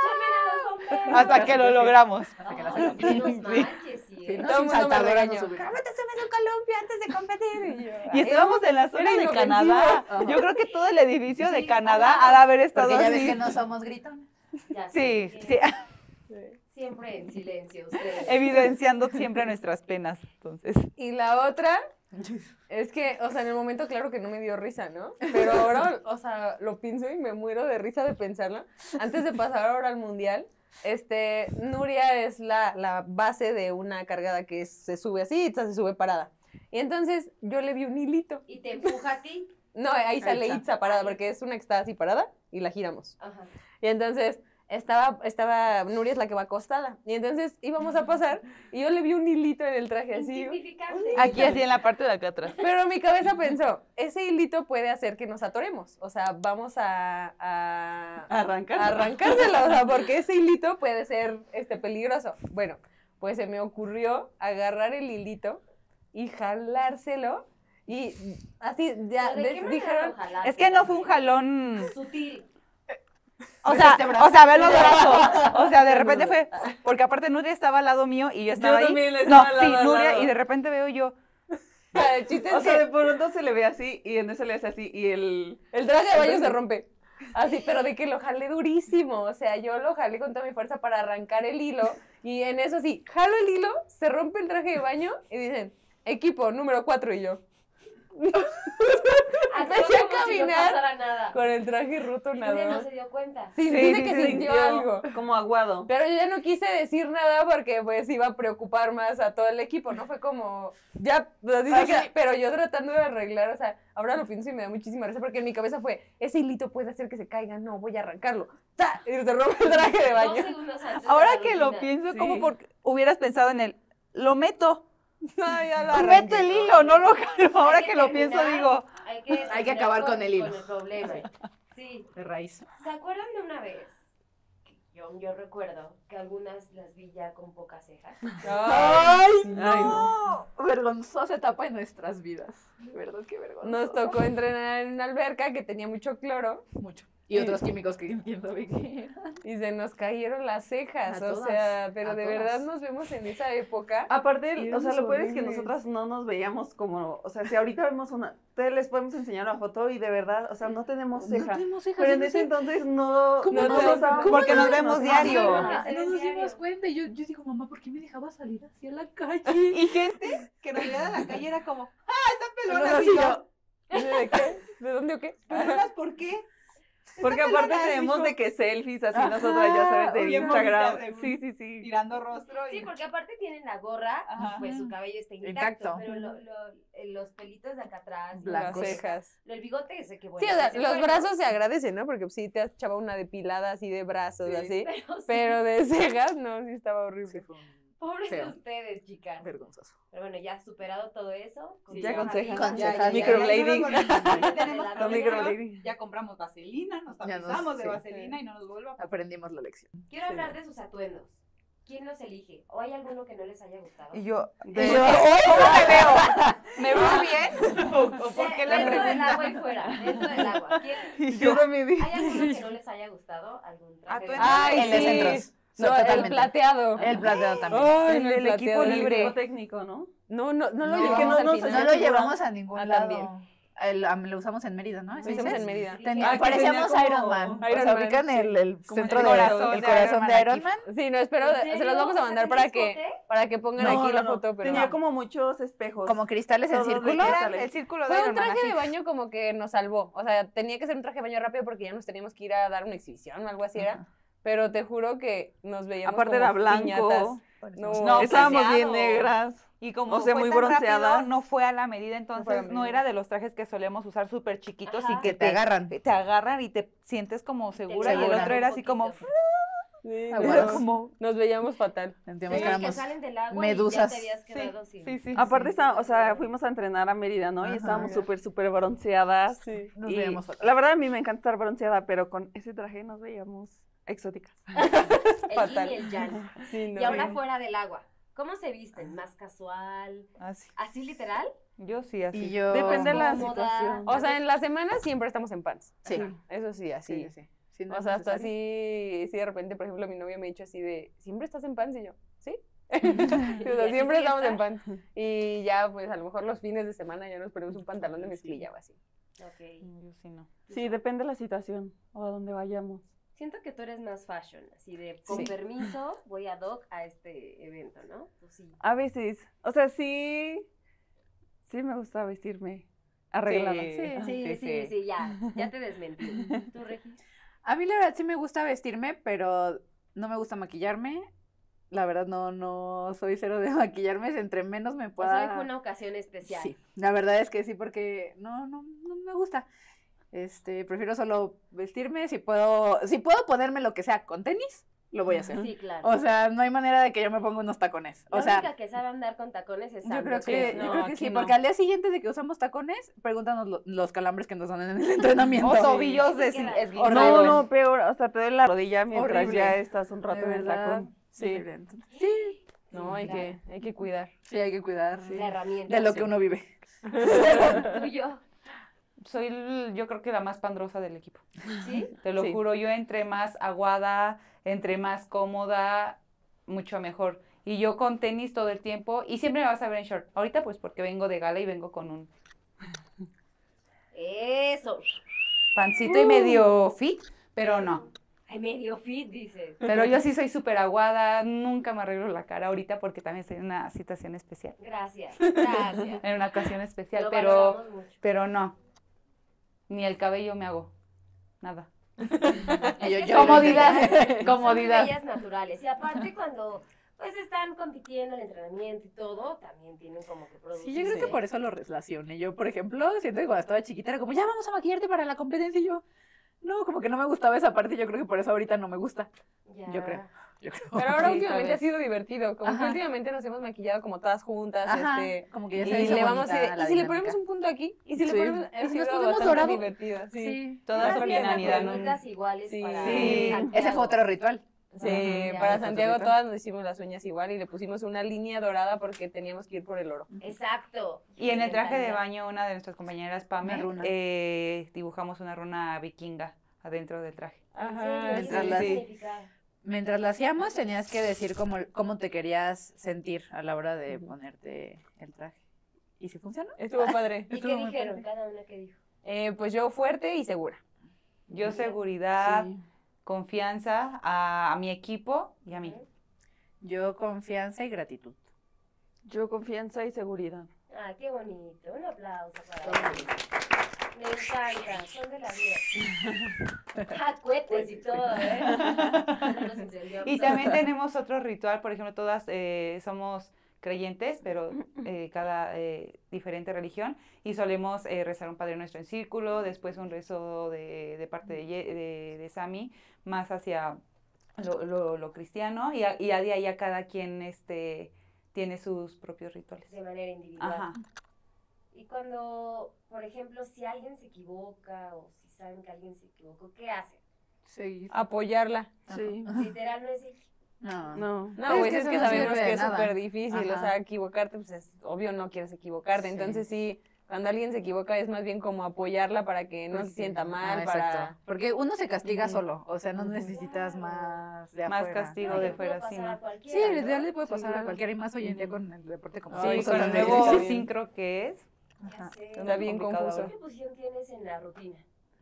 hasta que lo logramos. Hasta que la Ay, sacamos. no manches, sí, Sí, ¿eh? no, Todo el sin mundo me saltar, ¿verdad? regañó. No subir. ¿Cómo te subes un columpio antes de competir? Y yo, Y "Ay, estábamos en la zona era de inofensivo". Canadá. Ajá. Yo creo que todo el edificio de Sí, Canadá ajá. ha de haber estado Porque ya ves así. que no somos gritones. Ya Sí, sé, sí, eh, Siempre en silencio ustedes. evidenciando siempre nuestras penas. Entonces, Y la otra es que, o sea, en el momento claro que no me dio risa, ¿no? Pero ahora, o sea, lo pienso y me muero de risa de pensarlo. Antes de pasar ahora al mundial, este, Nuria es la, la base de una cargada que se sube así, Itza se sube parada. Y entonces yo le vi un hilito. Y te empuja a ti. No, ahí sale Itza. Itza parada, porque es una que está así parada y la giramos. Ajá. Y entonces estaba, estaba, Nuria es la que va acostada. Y entonces íbamos a pasar y yo le vi un hilito en el traje así. Insignificante. aquí así en la parte de acá atrás. Pero mi cabeza pensó, ese hilito puede hacer que nos atoremos. O sea, vamos a, a, Arrancar. a arrancárselo. O sea, porque ese hilito puede ser este, peligroso. Bueno, pues se me ocurrió agarrar el hilito y jalárselo. Y así, ya, ¿Pero de de- qué manera dijeron, lo jalaste? Es que no fue un jalón, Sutil. o Pues sea, este brazo. o sea, ve los brazos. O sea, de repente fue, porque aparte Nuria estaba al lado mío y yo estaba ahí. también No, estaba al sí, lado, al Nuria, lado. y de repente veo yo, el chiste es O sea, que de pronto se le ve así y en eso le hace así y el... el traje de baño se rompe. Así, pero de que lo jalé durísimo. O sea, yo lo jalé con toda mi fuerza para arrancar el hilo. Y en eso sí, jalo el hilo, se rompe el traje de baño y dicen, equipo número cuatro y yo. Actuó Empecé a como si no caminar pasara nada. Con el traje roto Y Nuria nada no más. se dio cuenta. Sí, Sí, dice sí, que sí, sintió sintió algo. como aguado. Pero yo ya no quise decir nada porque pues iba a preocupar más a todo el equipo, ¿no? Fue como, ya, pues, dice O sea- que- pero yo tratando de arreglar, o sea, ahora lo pienso y me da muchísima risa porque en mi cabeza fue, ese hilito puede hacer que se caiga, no, voy a arrancarlo. ¡Ta! Y se rompe el traje de Dos baño. segundos antes de ahora la que lo rutina. pienso, Sí. como porque hubieras pensado en el, lo meto, No, ya lo y arranqué. meto el hilo, no lo jalo. Ahora Hay que lo pienso terminar- digo, hay que, Hay que acabar con el hilo. Con el problema. Sí. De raíz. ¿Se acuerdan de una vez? Que Yo, yo recuerdo que algunas las vi ya con pocas cejas. ¡Ay, no! Vergonzosa etapa en nuestras vidas. De verdad, qué vergonzosa. Nos tocó entrenar en una alberca que tenía mucho cloro Mucho. Y otros químicos que quién sabe qué eran. y se nos cayeron las cejas. A o todas, sea, pero a de todas. verdad nos vemos en esa época. Aparte, Y o sea, éramos lo peor es que horribles. nosotras no nos veíamos como, o sea, si ahorita vemos una, ustedes les podemos enseñar una foto y de verdad, o sea, no tenemos ceja. No tenemos cejas. Pero yo en no ese sé. entonces no, ¿Cómo no no nos se- dábamos cómo Porque cuenta, nos vemos no- diario. Ajá. No nos dimos cuenta. Y yo, yo digo, mamá, ¿por qué me dejaba salir así a la calle? Y gente que nos veía de la calle era como, ¡ah, está pelona! Pero Y así yo, yo, ¿De qué? ¿De dónde o qué? ¿pelonas por qué? Porque Está aparte pelona, tenemos dijo. de que selfies así Ajá, nosotras, ya sabes, de bien Instagram. bonitas, de- Sí, sí, sí. Tirando rostro. Y... Sí, porque aparte tienen la gorra, Ajá. pues su cabello está intacto, Intacto. pero lo- lo- eh, los pelitos de acá atrás, y Las Blancos. cejas. el bigote ese que bueno. Sí, o sea, ese los fue, brazos se agradecen, ¿no? Porque sí te has echado una depilada así de brazos, Sí, así. pero, sí, Pero de cejas, no, sí estaba horrible. Sí, fue un pobres de feo. ustedes, chicas. vergonzoso. Pero bueno, ya superado todo eso. Sí, Ya con cejas. Con Ya, cejas. ya, Microblading. ya, ya, ya, ya tenemos La Con cabello, microblading. ya compramos vaselina, nos Ya nos- tapizamos de sí. vaselina y no nos vuelva a pasar. Aprendimos la lección. Quiero hablar de sus atuendos. ¿Quién los elige? ¿O hay alguno que no les haya gustado? Y yo, De- ¿cómo me veo? ¿Me veo bien? ¿O, o por qué la Dentro del pregunta? agua y fuera, dentro del agua. ¿Quién- Y yo también dije. ¿Hay alguno que no les haya gustado? ¿Algún traje de Atuendo. Ay, el de sí. centros. No, No, el totalmente. plateado. El plateado también. Ay, El no, del equipo plateado. El libre. equipo técnico, ¿no? No, no, no lo No, llevamos que no al nos final. No hacía lo figura. llevamos a ningún Ah, lado. también. El, ah, lo usamos en Mérida, ¿no? Lo ¿Ese hicimos dices? en Mérida. Tenía- Dije, parecíamos tenía Iron como- Man. Iron o sea, Man, ubican sí. el, el Como centro el de corazón el de corazón Iron Man de Iron aquí. Man. Sí, no, espero, ¿En se los serio? vamos a O sea, mandar ¿tenía para que, escote? para que pongan No, aquí la no, no. foto, pero Tenía no. como muchos espejos. Como cristales en Todos de círculo. cristal. Era el círculo de Fue un Iron Man, traje así. de baño como que nos salvó. O sea, tenía que ser un traje de baño rápido porque ya nos teníamos que ir a dar una exhibición o algo así era. Ajá. Pero te juro que nos veíamos Aparte como era blanco. piñatas. No, No, Estábamos bronceado. bien negras. Y como O sea, fue muy tan bronceadas. rápido, no fue a la medida, entonces fue a la no medida. era de los trajes que solemos usar súper chiquitos Ajá. y que Que te agarran. te agarran y te sientes como segura y el Segura. otro era así como, Sí, Ah, no, bueno. como nos veíamos fatal. Sentíamos Sí, que que éramos salen del agua medusas. y ya te habías sí, quedado sin... sí, sí. Aparte, sí. está- o sea, fuimos a entrenar a Mérida, ¿no? Ajá. Y estábamos súper, súper bronceadas. Sí. Nos Y veíamos fatal. la verdad, a mí me encanta estar bronceada, pero con ese traje nos veíamos exóticas. El Fatal. yin y el yang. Sí, no. Y ahora fuera del agua. ¿Cómo se visten? ¿Más casual? Así. ¿Así literal? Yo sí, así. Y yo... Depende de la Cómoda. situación. O sea, en la semana siempre estamos en pants. Sí. Eso sí, así. Sí, sí, sí. Sí, no O es sea, hasta necesario. así, sí, de repente, por ejemplo, mi novio me ha dicho así de, ¿siempre estás en pants? Y yo, ¿sí? o ¿Y sea, así siempre voy a estamos en estar? pants. Y ya, pues, a lo mejor los fines de semana ya nos ponemos un pantalón de mezclilla o así. Ok. Yo sí no. Sí, depende de la situación o a dónde vayamos. Siento que tú eres más fashion, así de, con Sí. permiso, voy a Doc a este evento, ¿no? Tú sí. A veces, o sea, sí, sí me gusta vestirme arreglada. Sí. Sí, Ajá, sí, sí, sí, sí. sí, ya, ya te desmentí. ¿Tú, Regi? A mí la verdad sí me gusta vestirme, pero no me gusta maquillarme. La verdad no, no soy cero de maquillarme. Entre menos me O pueda... sea, hoy fue una ocasión especial. Sí, la verdad es que sí, porque no, no, no me gusta. Este, prefiero solo vestirme. Si puedo, si puedo ponerme lo que sea con tenis, lo voy a hacer. Sí, claro. O sea, no hay manera de que yo me ponga unos tacones. La O sea, única que sabe andar con tacones es yo Sandra. creo que, sí, yo no, creo que aquí sí, no. porque al día siguiente de que usamos tacones, pregúntanos lo- los calambres que nos dan en el entrenamiento. O tobillos de Sí, queda- esguinzados. No, Horrible. no, peor, o sea, te duele la rodilla mientras Horrible. ya estás un De rato en el verdad. tacón. Sí. Horrible. Entonces, sí, No, hay, claro. que, hay que cuidar. sí, hay que cuidar La herramienta. de lo que uno vive. Tú y yo. Soy, el- yo creo que la más pandrosa del equipo. ¿Sí? Te lo Sí. juro, yo entre más aguada, entre más cómoda, mucho mejor. Y yo con tenis todo el tiempo y siempre me vas a ver en short. Ahorita pues porque vengo de gala y vengo con un Eso. pancito y medio fit, pero no. Ay, medio fit, dices. Pero yo sí soy súper aguada, nunca me arreglo la cara ahorita porque también estoy en una situación especial, Gracias, gracias. en una ocasión especial, Lo pero, valoramos mucho. pero no. Ni el cabello me hago, nada. Y yo- que yo- Comodidad, Son comodidad. bellas naturales. Y aparte cuando pues están compitiendo el entrenamiento y todo, también tienen como que producir. Sí, yo creo que por eso lo relacioné. Yo, por ejemplo, siento que cuando estaba chiquita era como, ya vamos a maquillarte para la competencia. Y yo, no, como que no me gustaba esa parte. Yo creo que por eso ahorita no me gusta. Yo creo. yo creo. Pero ahora Sí, últimamente tal ha sido divertido, como que Ajá. últimamente nos hemos maquillado como todas juntas, Ajá, este, como que ya y se hizo le vamos a bonita decir, la y si le dinámica. ponemos un punto aquí, y si le Sí. ponemos, Y ha si nos sido ponemos bastante dorado. divertido, sí. Sí. Todas Unas familias fiestas anidan un- bonitas iguales Sí. para Sí. Santiago. Ese fue otro ritual. Sí, Ajá, para ya, Santiago otro todas nos hicimos las uñas igual y le pusimos una línea dorada porque teníamos que ir por el oro. Exacto. Y en el traje de Mentalidad. baño, una de nuestras compañeras, Pame, Una runa. eh, dibujamos una runa vikinga adentro del traje. ¿En serio? Ajá, ¿Qué mientras tiene las- que significar? Mientras lo hacíamos, tenías que decir cómo, cómo te querías sentir a la hora de Ujú. ponerte el traje. ¿Y si funcionó? Estuvo padre. ¿Y Estuvo qué muy dijeron? padre. Cada una que dijo. Eh, pues yo fuerte y segura. Yo seguridad, Sí. confianza a, a mi equipo y a mí. Yo confianza y gratitud. Yo confianza y seguridad. Ah, qué bonito. Un aplauso para ellos. Me encanta. Son de la vida. Ah, cohetes y todo, ¿eh? Nos incendiamos. Y también tenemos otro ritual, por ejemplo, todas eh, somos creyentes, pero eh, cada eh, diferente religión, y solemos eh, rezar un Padre Nuestro en círculo, después un rezo de, de parte de, Ye- de, de Sami, más hacia lo, lo, lo cristiano, y a, y a de ahí a cada quien este, tiene sus propios rituales. De manera individual. Ajá. Y cuando, por ejemplo, si alguien se equivoca o si saben que alguien se equivocó, ¿qué hacen? Seguir. Apoyarla. Sí. Literal, no es de, No. No. No, pues Es es que que, eso no sabemos sirve de que es nada. súper difícil, o Ajá. sea, equivocarte, pues es obvio no quieres equivocarte, Sí. entonces sí, cuando alguien se equivoca es más bien como apoyarla para que no Porque- se sienta mal, Ah, para... exacto. Porque uno se castiga Ujú. solo, o sea, no Ujú. necesitas más de Más afuera. castigo no, de le puede fuera, sí, pasar a ¿no? cualquiera, Sí, ¿no? literal le puede Sí, pasar a claro. cualquiera y más hoy en día Ujú. con el deporte como Sí, Ay, con el con nuevo el- sincro que es. Ya Ajá. sé. Está bien complicado confuso. ¿Qué posición tienes en la rutina?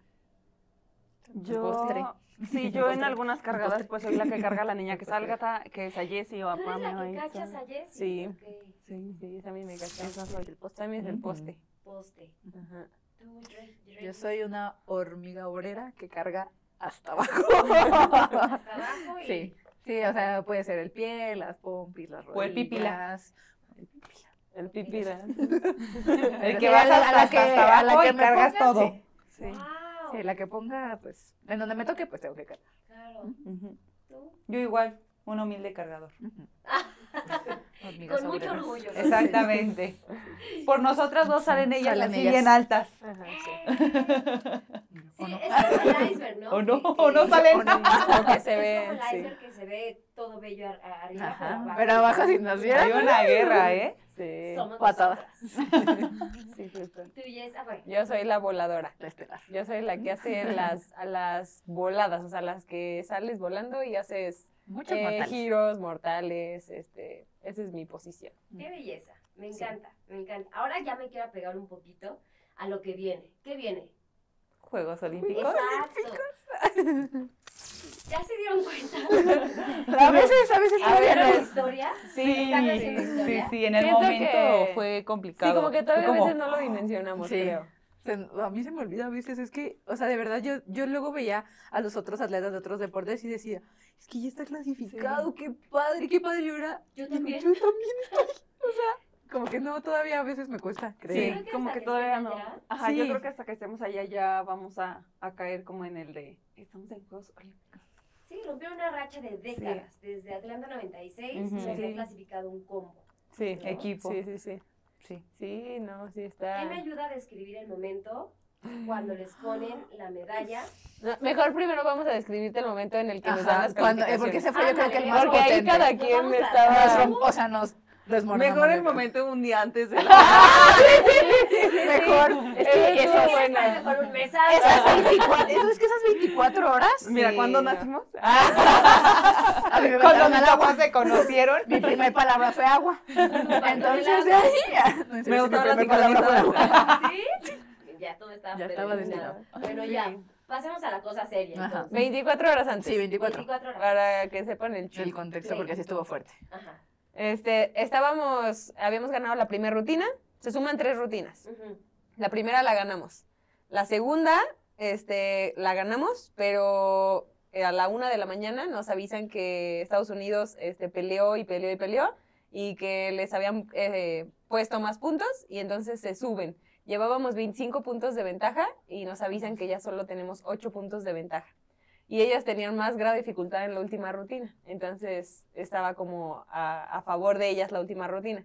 Yo, Postre. sí, yo en Postre. algunas cargadas pues soy la que carga a la niña que Postre. salga, ta- que es a Jessie o a ¿Tú eres Pame. la ahí, que cachas sí. a Jessie? Sí. Ok. Sí, sí, también me cacha. Esa soy. El poste. También es el Ujú. poste. Poste. Ajá. Tú, Drake, Drake. Yo soy una hormiga obrera que carga hasta abajo. Hasta abajo y... Sí, sí, o sea, puede ser el pie, las pompis, las rodillas. O el pipila. El pipira. El que Sí, vas a la- hasta, a la hasta que- abajo a la que y me cargas pongan, todo. Sí, sí. Wow. Sí, la que ponga, pues, en donde me toque, pues tengo que cargar. Claro. Ujú. Tú. Yo igual, un humilde cargador. Hormigas Con mucho obreras. orgullo. ¿no? Exactamente. Por nosotras dos salen ellas Salen así ellas. bien altas. Ajá, Sí, ¿O no? es como el iceberg, ¿no? O no, Que- o no que- salen. O no. Lo que se Es ve, como el sí. iceberg que se ve todo bello ar- a- arriba, Ajá, pero abajo si nos Hay vieran. una guerra, ¿eh? Sí. somos Patada. nosotras. Sí, justo. Tú y esa, bueno, Yo soy la voladora. La estelar. Yo soy la que hace las, a las voladas, o sea, las que sales volando y haces Muchos eh, mortales. giros mortales, este, esa es mi posición. qué belleza. Me Sí. encanta, me encanta. Ahora ya me quiero pegar un poquito a lo que viene. ¿Qué viene? Juegos Olímpicos. Exacto. ¿Ya se dieron cuenta? A veces, a veces A ver, todavía la no. historia. Sí, ¿Están haciendo sí, historia? sí, en el Siento momento que- fue complicado. Sí, como que todavía Fue a como, veces no lo dimensionamos, Sí. creo. Se- a mí se me olvida a veces, es que, o sea, de verdad, yo, yo luego veía a los otros atletas de otros deportes y decía, es que ya está clasificado, qué padre, qué padre, y ahora Yo digo, también. yo también estoy, o sea, como que no, todavía a veces me cuesta Sí, creer. Creo que como hasta que que todavía estén no. allá. Ajá, yo Sí. creo que hasta que estemos allá ya vamos a, a caer como en el de, estamos en Juegos Olímpicos. Sí, rompió una racha de décadas. Desde Atlanta noventa y seis Ujú. se había Sí. clasificado un combo. Sí, ¿no? Equipo. Sí, sí, sí. Sí. Sí, no, sí ¿Qué está. me ayuda a describir el momento cuando les ponen la medalla? No, mejor primero vamos a describirte el momento en el que nos dan Ajá, las cuando, eh, calificaciones. porque ese fue yo creo que el Ándale, más Porque ahí potente. cada Nos quien vamos a- Nos estaba... rom- o sea, nos desmoronamos. Mejor el yo creo. momento un día antes de la... Mejor, es que Eso esos, fue bueno. Mejor un mes antes. esas veinticuatro, eso es que esas veinticuatro horas, Mira, Sí, ¿cuándo no. nacimos? a mí me Cuando metieron mis al agua. papás se conocieron. Mi primer palabra fue agua. Entonces, de ahí ya. No, en serio, Me sí, gustaba mi la primer palabra fue agua. ¿Sí? Ya todo estaba Ya estaba predeterminado. Bueno, Sí. ya. Pasemos a la cosa seria. Ajá. Entonces. veinticuatro horas antes. Sí, veinticuatro. veinticuatro horas. Para que sepan el El chiste. contexto, porque así estuvo fuerte. Ajá. Este, estábamos, habíamos ganado la primera rutina, se suman tres rutinas. Ujú. La primera la ganamos. La segunda, este, la ganamos, pero eh, a la una de la mañana nos avisan que Estados Unidos este, peleó y peleó y peleó y que les habían eh, puesto más puntos y entonces se suben. Llevábamos veinticinco puntos de ventaja y nos avisan que ya solo tenemos ocho puntos de ventaja. y ellas tenían más grado de dificultad en la última rutina. Entonces estaba como a, a favor de ellas la última rutina.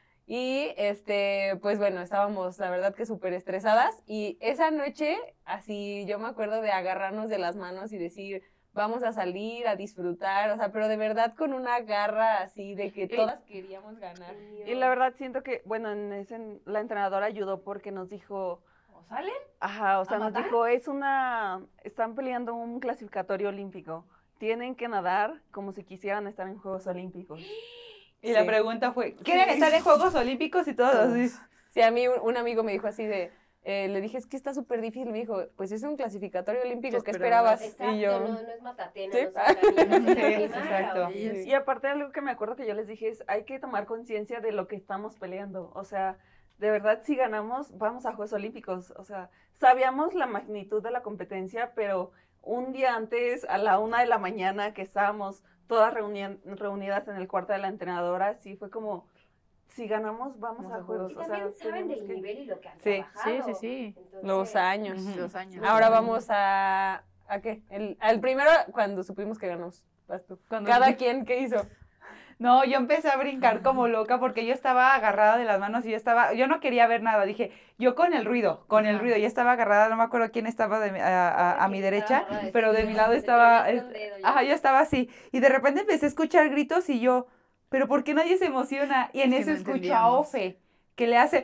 Y este, pues bueno, estábamos la verdad que súper estresadas y esa noche, así yo me acuerdo de agarrarnos de las manos y decir, vamos a salir a disfrutar, o sea, pero de verdad con una garra así de que todas queríamos ganar. Y la verdad siento que, bueno, en ese, la entrenadora ayudó porque nos dijo, ¿O salen? ajá, o sea, ¿A nos matar? dijo, es una, están peleando un clasificatorio olímpico, tienen que nadar como si quisieran estar en Juegos Olímpicos. Y la Sí. pregunta fue, ¿quieren estar en Juegos Olímpicos y todos así? Sí, a mí un, un amigo me dijo así de, eh, le dije, es que está súper difícil, me dijo, pues es un clasificatorio olímpico, ¿Qué ¿qué esperabas? esperabas? Exacto, Y yo, no, no es matatena, Sí. no se organiza, no se Sí, anima, exacto. o- Sí. Y aparte algo que me acuerdo que yo les dije es, hay que tomar conciencia de lo que estamos peleando, o sea, de verdad si ganamos, vamos a Juegos Olímpicos, o sea, sabíamos la magnitud de la competencia, pero un día antes, a la una de la mañana, que estábamos todas reuni- reunidas en el cuarto de la entrenadora, sí fue como, si ganamos, vamos, Vamos a a Juegos, Y o sea, también saben tenemos del que- nivel y lo que han Sí, trabajado. sí, sí. Entonces, los años. Ujú. Dos años. Ahora vamos a, ¿a qué? El, al primero cuando supimos que ganamos, vas tú. Cuando Cada supe- quien, ¿qué hizo? No, yo empecé a brincar como loca porque yo estaba agarrada de las manos y yo estaba, yo no quería ver nada, dije, yo con el ruido, con el Ajá. ruido, ya estaba agarrada, no me acuerdo quién estaba de mi- a, a- a mi ¿quién derecha, estaba agarrada de pero ti? de mi lado Te estaba, tronaste un es- dedo ya. ajá, yo estaba así, y de repente empecé a escuchar gritos y yo, pero ¿por qué nadie se emociona? Y en Es que eso no escucho a entendíamos. Ofe, que le hace,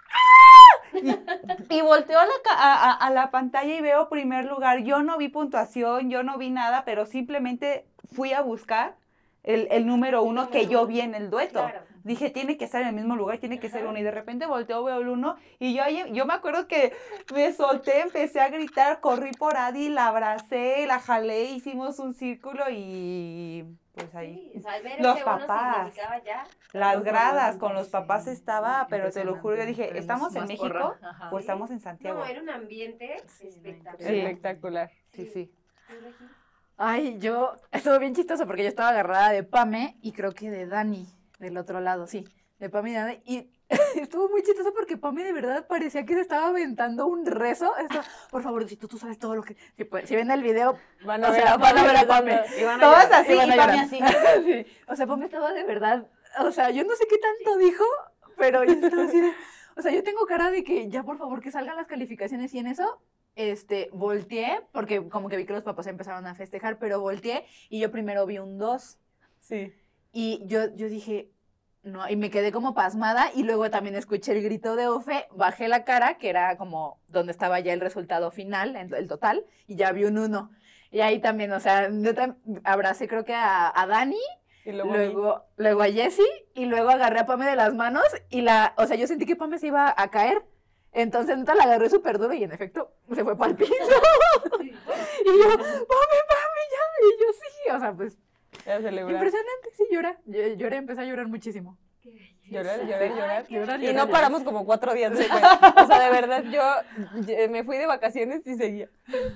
¡ah! Y, y volteo a la, ca- a, a- a la pantalla y veo primer lugar, yo no vi puntuación, yo no vi nada, pero simplemente fui a buscar el, el número uno número que yo uno. vi en el dueto. Claro. Dije, tiene que estar en el mismo lugar, tiene que ser Ajá. uno. Y de repente volteo, veo el uno. Y yo, ahí- yo me acuerdo que me solté, empecé a gritar, corrí por Adi, la abracé, la jalé, hicimos un círculo y pues ahí. Sí, o sea, al ver Los ese uno papás. significaba ya. Las gradas con los Sí, papás estaba, pero te lo juro, yo dije, Impresionante. ¿estamos en Tenemos México más porra. Ajá. o estamos en Santiago? No, era un ambiente Sí, espectacular. Sí. Espectacular. Sí, sí. ¿Sí, Regi? Ay, yo, estuvo bien chistoso porque yo estaba agarrada de Pame y creo que de Dani, del otro lado, sí, de Pame y Dani, y estuvo muy chistoso porque Pame de verdad parecía que se estaba aventando un rezo. Esto, por favor, si tú, tú sabes todo lo que, si, pues, si ven el video, Van o sea, van a ver a Pame. Y van a Todas llorar. así, y van a y Pame llorar. así. Sí, o sea, Pame estaba de verdad, o sea, yo no sé qué tanto dijo, pero yo estaba así de, o sea, yo tengo cara de que ya por favor que salgan las calificaciones y en eso, este, volteé, porque como que vi que los papás empezaron a festejar, pero volteé y yo primero vi un dos. Sí. Y yo, yo dije, no, y me quedé como pasmada y luego también escuché el grito de Ofe, bajé la cara, que era como donde estaba ya el resultado final, el, el total, y ya vi un uno. Y ahí también, o sea, yo tam- abracé creo que a, a Dani, Y luego, a mí. luego, luego a Jessie, y luego agarré a Pame de las manos, y la, o sea, yo sentí que Pame se iba a caer. Entonces, neta, la agarré súper duro y en efecto se fue para el piso. Y yo, Pame, Pame, ya. Y yo, sí, o sea, pues, A celebrar. impresionante, sí, llora. Yo, lloré, empecé a llorar muchísimo. Llorar, llorar, Ay, llorar, qué llorar, Y llorar, no llorar. paramos como cuatro días después. O sea, de verdad, yo eh, me fui de vacaciones y seguía.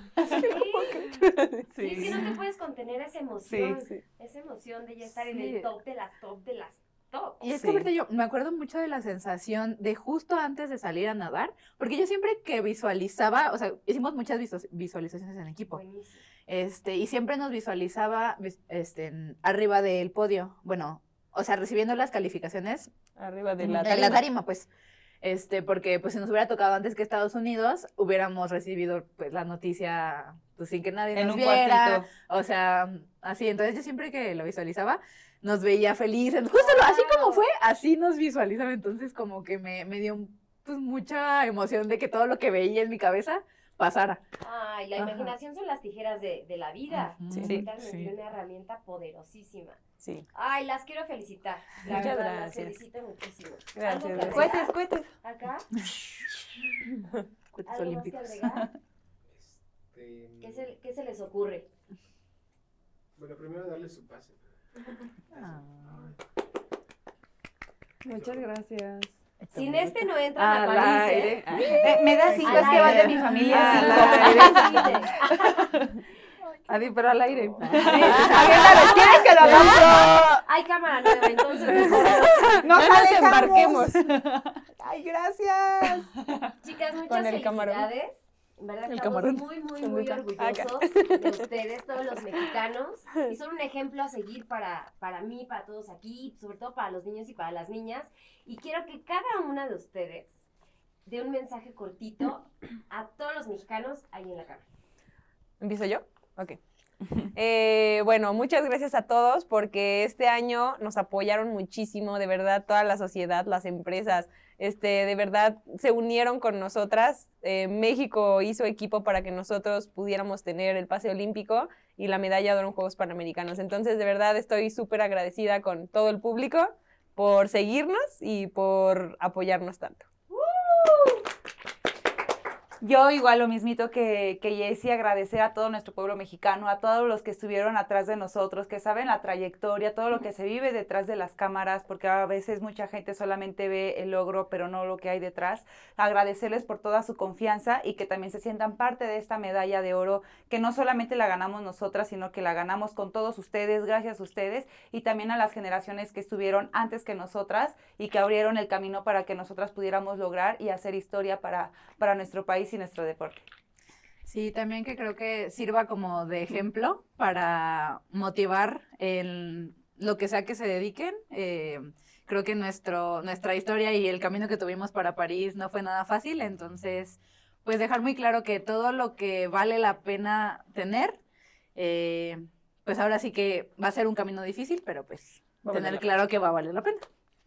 Sí, sí, es que no te puedes contener esa emoción. Sí. Esa emoción de ya estar en Sí. el top de las top de las top. Y es Sí. que ahorita yo me acuerdo mucho de la sensación de justo antes de salir a nadar, porque yo siempre que visualizaba, o sea, hicimos muchas visu- visualizaciones en equipo, Buenísimo. este, y siempre nos visualizaba vis- este, en- arriba del podio, bueno, o sea, recibiendo las calificaciones Arriba de en la la tarima. tarima, pues, este, porque pues si nos hubiera tocado antes que Estados Unidos, hubiéramos recibido pues la noticia, pues sin que nadie En nos un viera, cuartito. o sea, así, entonces yo siempre que lo visualizaba, nos veía felices, justo lo- así como fue, así nos visualizaba, entonces como que me, me dio pues mucha emoción de que todo lo que veía en mi cabeza pasara. Ay, la Ajá. imaginación son las tijeras de, de la vida. Ujú, Sí. Totalmente sí. una herramienta poderosísima. Sí. Ay, las quiero felicitar. La Muchas verdad, gracias. las felicito muchísimo. Gracias, ¿Algo que gracias. agregar? Cohetes, cohetes. Acá, Cohetes algo más que olímpicos. agregar. Este, ¿Qué se, qué se les ocurre? Bueno, primero darle su pase. Ah. Muchas gracias. Sin este no entran a Al París, aire. ¿eh? Eh, me da cinco, Al es que van de aire. mi familia. Al cinco. aire. Adi, pero al aire. Aviéntales, ¿quieres que lo hagamos? Hay cámara nueva, entonces. ¡Nos No nos alejamos! embarquemos. ¡Ay, gracias! Chicas, muchas Con el camarón. felicidades. En verdad El estamos camarón. muy, muy, ¿Dónde muy está? orgullosos de ustedes, todos los mexicanos. Y son un ejemplo a seguir para, para mí, para todos aquí, sobre todo para los niños y para las niñas. Y quiero que cada una de ustedes dé un mensaje cortito a todos los mexicanos ahí en la cámara. ¿Empiezo yo? Ok. Eh, bueno, muchas gracias a todos porque este año nos apoyaron muchísimo, de verdad, toda la sociedad, las empresas, este, de verdad se unieron con nosotras. Eh, México hizo equipo para que nosotros pudiéramos tener el pase olímpico y la medalla de oro en Juegos Panamericanos. Entonces, de verdad, estoy súper agradecida con todo el público por seguirnos y por apoyarnos tanto. Yo igual lo mismito que, que Jessie, agradecer a todo nuestro pueblo mexicano, a todos los que estuvieron atrás de nosotros, que saben la trayectoria, todo lo que se vive detrás de las cámaras, porque a veces mucha gente solamente ve el logro, pero no lo que hay detrás. Agradecerles por toda su confianza y que también se sientan parte de esta medalla de oro, que no solamente la ganamos nosotras, sino que la ganamos con todos ustedes, gracias a ustedes, y también a las generaciones que estuvieron antes que nosotras y que abrieron el camino para que nosotras pudiéramos lograr y hacer historia para, para nuestro país y nuestro deporte. Sí, también que creo que sirva como de ejemplo para motivar en lo que sea que se dediquen. Eh, creo que nuestro, nuestra historia y el camino que tuvimos para París no fue nada fácil, entonces pues dejar muy claro que todo lo que vale la pena tener, eh, pues ahora sí que va a ser un camino difícil, pero pues Va a valer tener la claro que va a valer la pena.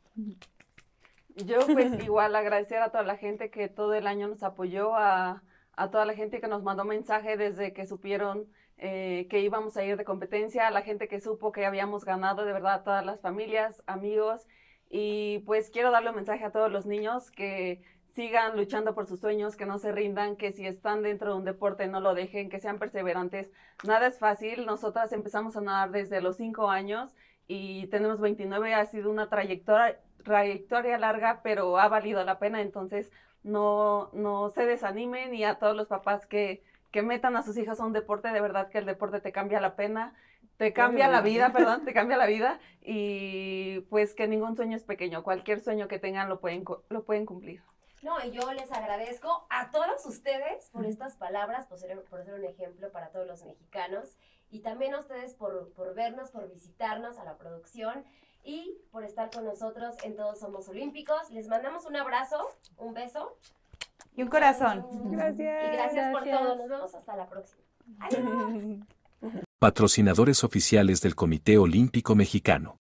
Yo pues igual agradecer a toda la gente que todo el año nos apoyó, a, a toda la gente que nos mandó mensaje desde que supieron eh, que íbamos a ir de competencia, a la gente que supo que habíamos ganado, de verdad, a todas las familias, amigos. Y pues quiero darle un mensaje a todos los niños que sigan luchando por sus sueños, que no se rindan, que si están dentro de un deporte no lo dejen, que sean perseverantes. Nada es fácil, nosotras empezamos a nadar desde los cinco años y tenemos veintinueve, ha sido una trayectoria trayectoria larga, pero ha valido la pena, entonces no, no se desanimen, y a todos los papás que, que metan a sus hijos a un deporte, de verdad que el deporte te cambia la pena, te cambia la vida, perdón, te cambia la vida, y pues que ningún sueño es pequeño, cualquier sueño que tengan lo pueden, lo pueden cumplir. No, y yo les agradezco a todos ustedes por estas palabras, por ser, por ser un ejemplo para todos los mexicanos, y también a ustedes por, por vernos, por visitarnos a la producción, y por estar con nosotros en Todos Somos Olímpicos. Les mandamos un abrazo, un beso. Y un corazón. Gracias. Y gracias por todo. Nos vemos hasta la próxima. Adiós. Patrocinadores oficiales del Comité Olímpico Mexicano.